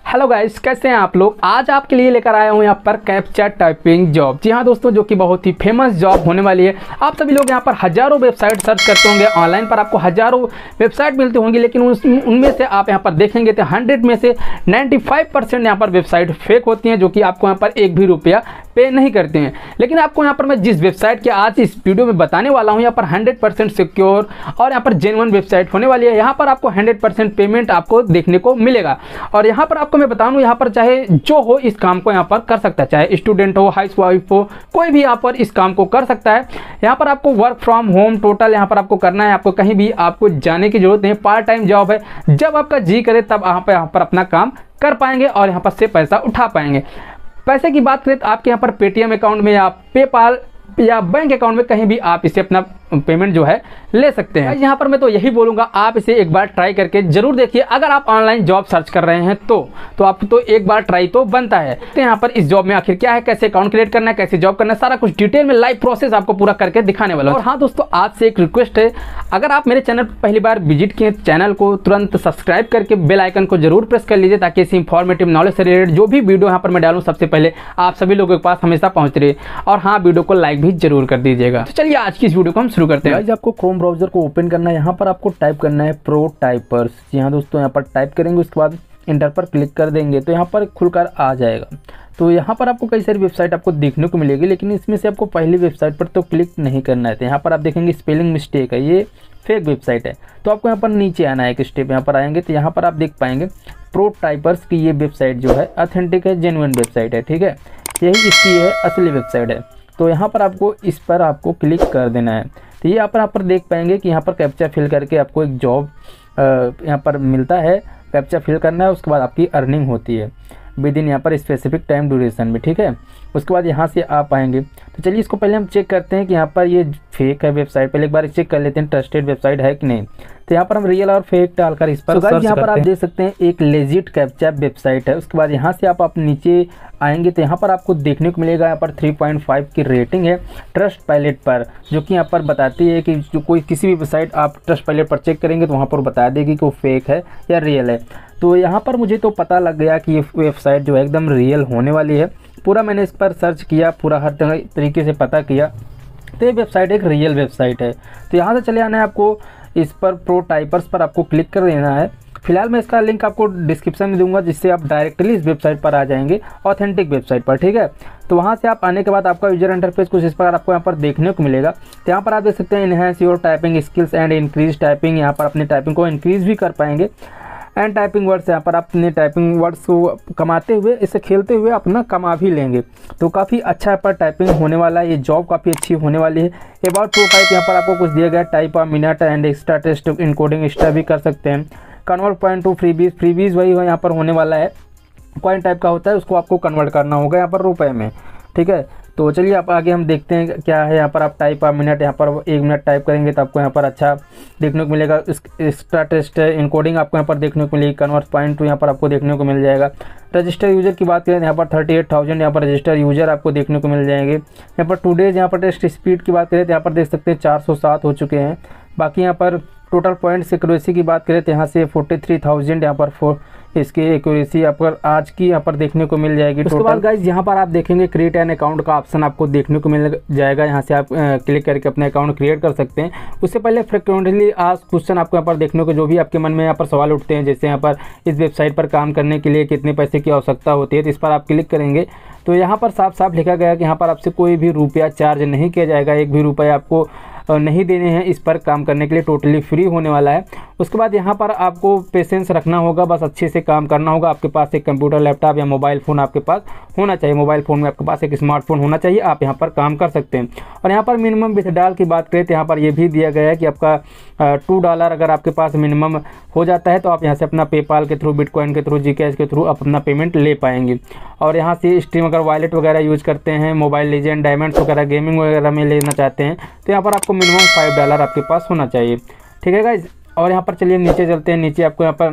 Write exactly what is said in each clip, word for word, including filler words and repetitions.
Hello guys, कैसे हैं आप लोग। आज आपके लिए लेकर आया हूं यहाँ पर कैप्चा टाइपिंग जॉब। जी हाँ दोस्तों, जो कि बहुत ही फेमस जॉब होने वाली है। आप सभी लोग यहाँ पर हजारों वेबसाइट सर्च करते होंगे, ऑनलाइन पर आपको हजारों वेबसाइट मिलती होंगी, लेकिन उनमें से आप यहाँ पर देखेंगे तो हंड्रेड में से नाइन्टी परसेंट यहाँ पर वेबसाइट फेक होती हैं, जो कि आपको यहाँ पर एक भी रुपया पे नहीं करते हैं। लेकिन आपको यहाँ पर मैं जिस वेबसाइट के आज इस वीडियो में बताने वाला हूँ, यहाँ पर हंड्रेड परसेंट सिक्योर और यहाँ पर जेन्युइन वेबसाइट होने वाली है। यहाँ पर आपको हंड्रेड परसेंट पेमेंट आपको देखने को मिलेगा। और यहाँ पर आपको मैं बता दूँ, यहाँ पर चाहे जो हो इस काम को यहाँ पर कर सकता है, चाहे स्टूडेंट हो, हाउस वाइफ हो, कोई भी यहाँ पर इस काम को कर सकता है। यहाँ पर आपको वर्क फ्रॉम होम टोटल यहाँ पर आपको करना है, आपको कहीं भी आपको जाने की जरूरत नहीं। पार्ट टाइम जॉब है, जब आपका जी करे तब आप यहाँ पर अपना काम कर पाएंगे और यहाँ पर से पैसा उठा पाएंगे। पैसे की बात करें तो आपके यहाँ पर पेटीएम अकाउंट में या पेपाल या बैंक अकाउंट में कहीं भी आप इसे अपना पेमेंट जो है ले सकते हैं। यहाँ पर मैं तो यही बोलूँगा, आप इसे एक बार ट्राई करके जरूर देखिए। अगर आप ऑनलाइन जॉब सर्च कर रहे हैं तो तो आप तो एक बार ट्राई तो बनता है। तो यहाँ पर इस जॉब में आखिर क्या है, कैसे अकाउंट क्रिएट करना है, कैसे जॉब करना है, सारा कुछ डिटेल में लाइव प्रोसेस आपको पूरा करके दिखाने वाला हूँ। और हाँ दोस्तों, आपसे एक रिक्वेस्ट है, अगर आप मेरे चैनल पर पहली बार विजिट किए, चैनल को तुरंत सब्सक्राइब करके बेल आइकन को जरूर प्रेस कर लीजिए, ताकि इसी इंफॉर्मेटिव नॉलेज से रिलेटेड जो भी वीडियो यहाँ पर मैं डालूँ सबसे पहले आप सभी लोगों के पास हमेशा पहुँच रही है। और हाँ, वीडियो को लाइक भी जरूर कर दीजिएगा। तो चलिए आज की इस वीडियो को हम शुरू करते हैं। आपको क्रोम ब्राउजर को ओपन करना है, यहाँ पर आपको टाइप करना है प्रो टाइपर्स। जी हाँ दोस्तों, यहाँ पर टाइप करेंगे, उसके बाद इंटर पर क्लिक कर देंगे तो यहाँ पर खुलकर आ जाएगा। तो यहाँ पर आपको कई सारी वेबसाइट आपको देखने को मिलेगी, लेकिन इसमें से आपको पहली वेबसाइट पर तो क्लिक नहीं करना है। तो यहाँ पर आप देखेंगे स्पेलिंग मिस्टेक है, ये फेक वेबसाइट है। तो आपको यहाँ पर नीचे आना है, एक स्टेप यहाँ पर आएंगे तो यहाँ पर आप देख पाएंगे प्रो टाइपर्स की ये वेबसाइट जो है ऑथेंटिक है, जेन्युइन वेबसाइट है। ठीक है, यही इसकी है असली वेबसाइट है। तो यहाँ पर आपको इस पर आपको क्लिक कर देना है। तो ये यहाँ पर आप पर देख पाएंगे कि यहाँ पर कैप्चा फिल करके आपको एक जॉब यहाँ पर मिलता है। कैप्चा फिल करना है, उसके बाद आपकी अर्निंग होती है विद इन यहाँ पर स्पेसिफिक टाइम ड्यूरेशन में। ठीक है, उसके बाद यहाँ से आप आएंगे। तो चलिए इसको पहले हम चेक करते हैं कि यहाँ पर ये फेक है वेबसाइट। पहले एक बार चेक कर लेते हैं ट्रस्टेड वेबसाइट है कि नहीं। तो यहाँ पर हम रियल और फेक डालकर इस पर सर्च यहाँ पर आप देख सकते हैं एक लेजिट कैप्चा वेबसाइट है। उसके बाद यहाँ से आप आप नीचे आएंगे तो यहाँ पर आपको देखने को मिलेगा यहाँ पर थ्री पॉइंट फाइव की रेटिंग है ट्रस्ट पायलट पर, जो कि यहाँ पर बताती है कि जो कोई किसी भी वेबसाइट आप ट्रस्ट पायलट पर चेक करेंगे तो वहाँ पर बता देगी कि वो फेक है या रियल है। तो यहाँ पर मुझे तो पता लग गया कि ये वेबसाइट जो है एकदम रियल होने वाली है। पूरा मैंने इस पर सर्च किया, पूरा हर तरीके से पता किया, तो ये वेबसाइट एक रियल वेबसाइट है। तो यहाँ से चले आना है आपको, इस पर प्रो टाइपर्स पर आपको क्लिक कर देना है। फिलहाल मैं इसका लिंक आपको डिस्क्रिप्शन में दूंगा, जिससे आप डायरेक्टली इस वेबसाइट पर आ जाएंगे, ऑथेंटिक वेबसाइट पर। ठीक है, तो वहाँ से आप आने के बाद आपका यूजर इंटरफेस कुछ इस प्रकार आपको यहाँ पर देखने को मिलेगा। तो यहाँ पर आप देख सकते हैं enhance your typing skills and increase typing. यहाँ पर अपनी टाइपिंग को इंक्रीज भी कर पाएंगे। एंड टाइपिंग वर्ड्स, यहाँ पर आप अपने टाइपिंग वर्ड्स को कमाते हुए, इसे खेलते हुए अपना कमा भी लेंगे। तो काफ़ी अच्छा यहाँ पर टाइपिंग होने वाला है, ये जॉब काफ़ी अच्छी होने वाली है। अबाउट प्रो टाइप यहाँ पर आपको कुछ दिया गया, type a minute and extra test encoding extra भी कर सकते हैं। Convert point to freebies, freebies वही हो यहाँ पर होने वाला है, कॉइन टाइप का होता है, उसको आपको कन्वर्ट करना होगा यहाँ पर रुपए में। ठीक है, तो चलिए आप आगे हम देखते हैं क्या है। यहाँ पर आप टाइप आ मिनट, यहाँ पर एक मिनट टाइप करेंगे तो आपको यहाँ पर अच्छा देखने को मिलेगा। एक्स्ट्रा टेस्ट इनकोडिंग आपको यहाँ पर देखने को मिलेगी। कन्वर्ट पॉइंट टू यहाँ पर आपको देखने को मिल जाएगा। रजिस्टर यूजर की बात करें, यहाँ पर थर्टी एट थाउजेंड यहाँ पर रजिस्टर यूजर आपको देखने को मिल जाएंगे। यहाँ पर टू डेज यहाँ पर टेस्ट स्पीड की बात करें तो यहाँ पर देख सकते हैं चार सौ सात हो चुके हैं। बाकी यहाँ पर टोटल पॉइंट्स एक्यूरेसी की बात करें तो यहाँ से फोर्टी थ्री थाउजेंड यहाँ पर फोर इसकी एक्यूरेसी यहाँ पर आज की यहाँ पर देखने को मिल जाएगी। उसके बाद गाइज यहाँ पर आप देखेंगे क्रिएट एन अकाउंट का ऑप्शन आपको देखने को मिल जाएगा। यहाँ से आप क्लिक करके अपने अकाउंट क्रिएट कर सकते हैं। उससे पहले फ्रिक्वेंटली आस्क्ड क्वेश्चन आपको यहाँ पर देखने को, जो भी आपके मन में यहाँ पर सवाल उठते हैं, जैसे यहाँ पर इस वेबसाइट पर काम करने के लिए कितने पैसे की आवश्यकता होती है, तो इस पर आप क्लिक करेंगे तो यहाँ पर साफ साफ लिखा गया कि यहाँ पर आपसे कोई भी रुपया चार्ज नहीं किया जाएगा। एक भी रुपया आपको नहीं देने हैं इस पर काम करने के लिए, टोटली फ्री होने वाला है। उसके बाद यहाँ पर आपको पेशेंस रखना होगा, बस अच्छे से काम करना होगा। आपके पास एक कंप्यूटर, लैपटॉप या मोबाइल फ़ोन आपके पास होना चाहिए। मोबाइल फ़ोन में आपके पास एक स्मार्टफोन होना चाहिए, आप यहाँ पर काम कर सकते हैं। और यहाँ पर मिनिमम विथड्रॉल की बात करें तो यहाँ पर यह भी दिया गया है कि आपका टू डॉलर अगर आपके पास मिनिमम हो जाता है तो आप यहाँ से अपना पेपाल के थ्रू, बिटकॉइन के थ्रू, जी कैश के थ्रू आप अपना पेमेंट ले पाएंगे। और यहाँ से स्ट्रीम अगर वॉलेट वगैरह यूज़ करते हैं, मोबाइल लीजेंड, डायमंड्स वगैरह, गेमिंग वगैरह में लेना चाहते हैं तो यहाँ पर आपको मिनिमम फाइव डॉलर आपके पास होना चाहिए। ठीक है गाइज, और यहाँ पर चलिए नीचे चलते हैं। नीचे आपको यहाँ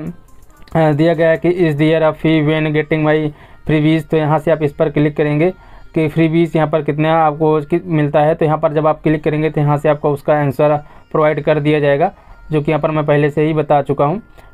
पर दिया गया है कि is there a fee when getting my freebies. तो यहाँ से आप इस पर क्लिक करेंगे कि फ्रीबीज यहाँ पर कितना आपको मिलता है। तो यहाँ पर जब आप क्लिक करेंगे तो यहाँ से आपको उसका आंसर प्रोवाइड कर दिया जाएगा, जो कि यहाँ पर मैं पहले से ही बता चुका हूँ।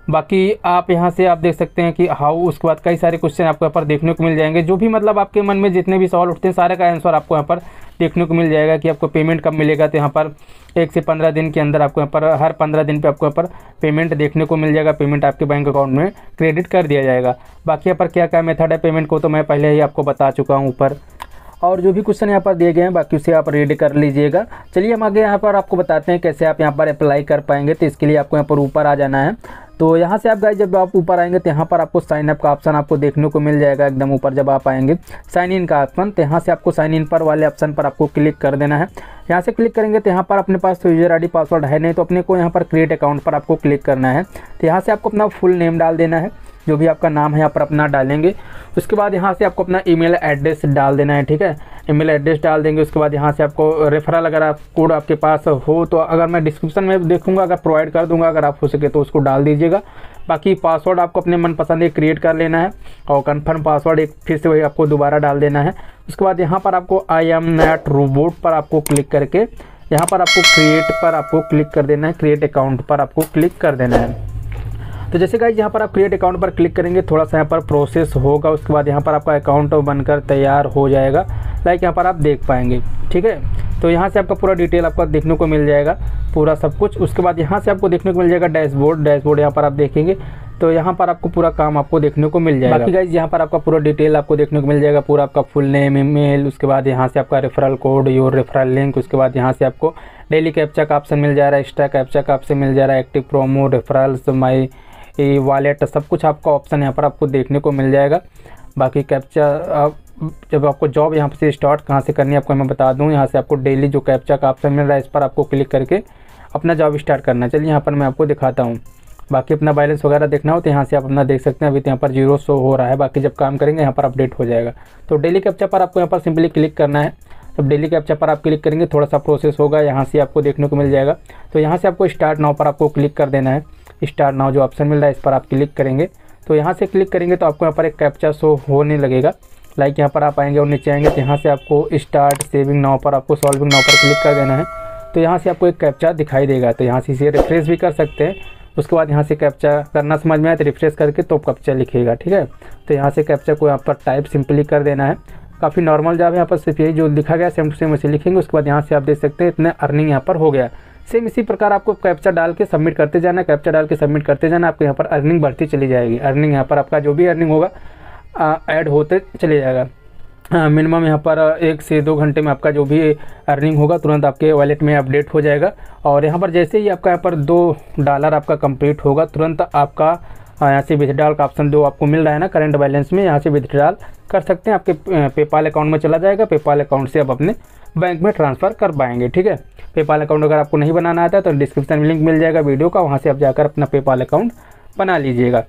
बाकी आप यहाँ से आप देख सकते हैं कि हाउ, उसके बाद कई सारे क्वेश्चन आपको यहाँ पर देखने को मिल जाएंगे। जो भी मतलब आपके मन में जितने भी सवाल उठते हैं सारे का आंसर आपको यहाँ पर देखने को मिल जाएगा कि आपको पेमेंट कब मिलेगा। तो यहाँ पर एक से पंद्रह दिन के अंदर आपको यहाँ पर हर पंद्रह दिन पे आपको यहाँ पर पेमेंट देखने को मिल जाएगा, पेमेंट आपके बैंक अकाउंट में क्रेडिट कर दिया जाएगा। बाकी यहाँ पर क्या क्या मेथड है पेमेंट को तो मैं पहले ही आपको बता चुका हूँ ऊपर, और जो भी क्वेश्चन यहाँ पर दिए गए हैं बाकी उसे आप रीड कर लीजिएगा। चलिए हम आगे यहाँ पर आपको बताते हैं कैसे आप यहाँ पर अप्लाई कर पाएंगे। तो इसके लिए आपको यहाँ पर ऊपर आ जाना है। तो यहाँ से आप गाइस जब आप ऊपर आएंगे तो यहाँ पर आपको साइन अप का ऑप्शन आपको देखने को मिल जाएगा। एकदम ऊपर जब आप आएंगे साइन इन का ऑप्शन, तो यहाँ से आपको साइन इन पर वाले ऑप्शन पर आपको क्लिक कर देना है। यहाँ से क्लिक करेंगे तो यहाँ पर अपने पास तो यूजर आई डी पासवर्ड है नहीं, तो अपने को यहाँ पर क्रिएट अकाउंट पर आपको क्लिक करना है। तो यहाँ से आपको अपना फुल नेम डाल देना है, जो भी आपका नाम है यहाँ पर अपना डालेंगे। उसके बाद यहाँ से आपको अपना ईमेल एड्रेस डाल देना है, ठीक है। ईमेल एड्रेस डाल देंगे। उसके बाद यहाँ से आपको रेफरल अगर आप कोड आपके पास हो तो अगर मैं डिस्क्रिप्शन में देखूंगा, अगर प्रोवाइड कर दूंगा, अगर आप हो सके तो उसको डाल दीजिएगा। बाकी पासवर्ड आपको अपने मनपसंद एक क्रिएट कर लेना है और कन्फर्म पासवर्ड एक फिर से वही आपको दोबारा डाल देना है। उसके बाद यहाँ पर आपको आई एम नॉट रोबोट पर आपको क्लिक करके यहाँ पर आपको क्रिएट पर आपको क्लिक कर देना है, क्रिएट अकाउंट पर आपको क्लिक कर देना है। तो जैसे गाइस यहाँ पर आप क्रिएट अकाउंट पर क्लिक करेंगे थोड़ा सा यहाँ पर प्रोसेस होगा। उसके बाद यहाँ पर आपका अकाउंट बनकर तैयार हो जाएगा, लाइक यहाँ पर आप देख पाएंगे, ठीक है। तो यहाँ से आपका पूरा डिटेल आपको देखने को मिल जाएगा, पूरा सब कुछ। उसके बाद यहाँ से आपको देखने को मिल जाएगा डैशबोर्ड। डैशबोर्ड यहाँ पर आप देखेंगे तो यहाँ पर आपको पूरा काम आपको देखने को मिल जाएगा। बाकी गाइस यहाँ पर आपका पूरा डिटेल आपको देखने को मिल जाएगा, पूरा आपका फुल नेम, ईमेल, उसके बाद यहाँ से आपका referral code, your referral link. उसके बाद यहाँ से आपको डेली कैप्चा का ऑप्शन मिल जा रहा है, एक्स्ट्रा कैप्चा का ऑप्शन मिल जा रहा है, active promo, referrals, my wallet, सब कुछ आपका ऑप्शन यहाँ पर आपको देखने को मिल जाएगा। बाकी कैप्चा आप जब आपको जॉब यहाँ से स्टार्ट कहाँ से करनी है आपको मैं बता दूँ। यहाँ से आपको डेली जो कैप्चा का ऑप्शन मिल रहा है इस पर आपको क्लिक करके अपना जॉब स्टार्ट करना है। चलिए यहाँ पर मैं आपको दिखाता हूँ। बाकी अपना बैलेंस वगैरह देखना हो तो यहाँ से आप अपना देख सकते हैं। अभी तो यहाँ पर जीरो शो हो रहा है, बाकी जब काम करेंगे यहाँ पर अपडेट हो जाएगा। तो डेली कैप्चा पर आपको यहाँ पर सिंपली क्लिक करना है। जब डेली कैप्चा पर आप क्लिक करेंगे थोड़ा सा प्रोसेस होगा, यहाँ से आपको देखने को मिल जाएगा। तो यहाँ से आपको स्टार्ट नाउ पर आपको क्लिक कर देना है। स्टार्ट नाउ जो ऑप्शन मिल रहा है इस पर आप क्लिक करेंगे। तो यहाँ से क्लिक करेंगे तो आपको यहाँ पर एक कैप्चा शो होने लगेगा, लाइक यहाँ पर आप आएंगे और नीचे आएंगे तो यहाँ से आपको स्टार्ट सेविंग नाउ पर आपको सॉल्विंग नाउ पर क्लिक कर देना है। तो यहाँ से आपको एक कैप्चा दिखाई देगा, तो यहाँ से इसे रिफ्रेश भी कर सकते हैं। उसके बाद यहाँ से कैप्चा करना समझ में आए तो रिफ्रेश करके तो कैप्चा लिखेगा, ठीक है। तो यहाँ से कैप्चा को यहाँ पर टाइप सिंपली कर देना है। काफ़ी नॉर्मल जॉब है, यहाँ पर सिर्फ यही जो लिखा गया सेम टू सेम वैसे लिखेंगे। उसके बाद यहाँ से आप देख सकते हैं इतने अर्निंग यहाँ पर हो गया। सेम इसी प्रकार आपको कैप्चा डाल के सबमिट करते जाना, कैप्चा डाल के सबमिट करते जाना, आपको यहाँ पर अर्निंग बढ़ती चली जाएगी। अर्निंग यहाँ पर आपका जो भी अर्निंग होगा ऐड होते चले जाएगा। मिनिमम यहाँ पर एक से दो घंटे में आपका जो भी अर्निंग होगा तुरंत आपके वॉलेट में अपडेट हो जाएगा। और यहाँ पर जैसे ही आपका यहाँ पर दो डॉलर आपका कंप्लीट होगा तुरंत आपका यहाँ से विथड्रॉल का ऑप्शन जो आपको मिल रहा है ना करंट बैलेंस में, यहाँ से विथड्रॉल कर सकते हैं। आपके पेपाल अकाउंट में चला जाएगा, पेपाल अकाउंट से आप अपने बैंक में ट्रांसफ़र कर पाएंगे, ठीक है। पेपाल अकाउंट अगर आपको नहीं बनाना आता है तो डिस्क्रिप्शन में लिंक मिल जाएगा वीडियो का, वहाँ से आप जाकर अपना पेपाल अकाउंट बना लीजिएगा।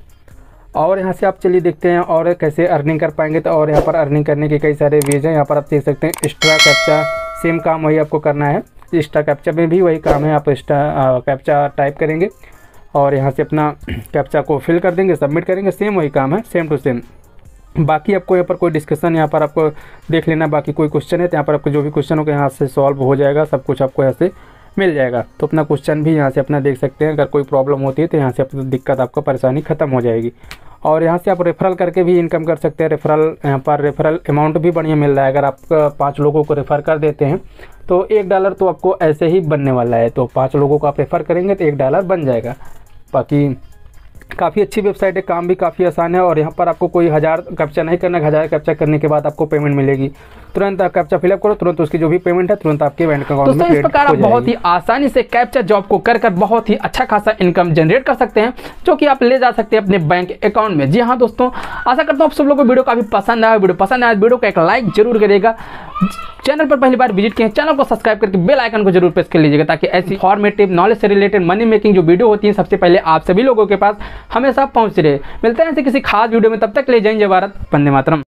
और यहाँ से आप चलिए देखते हैं और कैसे अर्निंग कर पाएंगे। तो और यहाँ पर अर्निंग करने के कई सारे वेज हैं। यहाँ पर आप देख सकते हैं एक्स्ट्रा कैप्चा, सेम काम वही आपको करना है। एक्स्ट्रा कैप्चा में भी वही काम है, आप एक्स्ट्रा कैप्चा टाइप करेंगे और यहाँ से अपना कैप्चा को फिल कर देंगे, सबमिट करेंगे, सेम वही काम है, सेम टू सेम। बाकी आपको यहाँ पर कोई डिस्कशन यहाँ पर आपको देख लेना, बाकी कोई क्वेश्चन है तो यहाँ पर आपको जो भी क्वेश्चन होगा यहाँ से सॉल्व हो जाएगा, सब कुछ आपको यहाँ से मिल जाएगा। तो अपना क्वेश्चन भी यहाँ से अपना देख सकते हैं। अगर कोई प्रॉब्लम होती है तो यहाँ से अपनी दिक्कत आपको परेशानी ख़त्म हो जाएगी। और यहाँ से आप रेफरल करके भी इनकम कर सकते हैं। रेफरल यहाँ पर रेफरल अमाउंट भी बढ़िया मिल रहा है। अगर आप पाँच लोगों को रेफ़र कर देते हैं तो एक डॉलर तो आपको ऐसे ही बनने वाला है। तो पाँच लोगों को आप रेफ़र करेंगे तो एक डॉलर बन जाएगा। बाकी काफ़ी अच्छी वेबसाइट है, काम भी काफ़ी आसान है। और यहाँ पर आपको कोई हज़ार कैप्चा नहीं करना, हज़ार कैप्चा करने के बाद आपको पेमेंट मिलेगी। तुरंत आप कैप्चा फिलअप करो, तुरंत उसकी जो भी पेमेंट है तुरंत आपके बैंक अकाउंट में क्रेडिट हो जाएगी। तो इस प्रकार आप बहुत ही आसानी से कैप्चा जॉब को कर कर बहुत ही अच्छा खासा इनकम जनरेट कर सकते हैं, जो कि आप ले जा सकते हैं अपने बैंक अकाउंट में। जी हाँ दोस्तों, आशा करता हूँ आप सब लोगों को वीडियो काफ़ी पसंद आया। वीडियो पसंद आया वीडियो को एक लाइक जरूर करिएगा। चैनल पर पहली बार विजिट किए चैनल को सब्सक्राइब करके बेल आइकन को जरूर प्रेस कर लीजिएगा, ताकि ऐसी फॉर्मेटिव नॉलेज से रिलेटेड मनी मेकिंग जो वीडियो होती है सबसे पहले आप सभी लोगों के पास हमेशा पहुंच रहे। मिलते हैं ऐसे किसी खास वीडियो में, तब तक ले जय जय भारत, वंदे मातरम।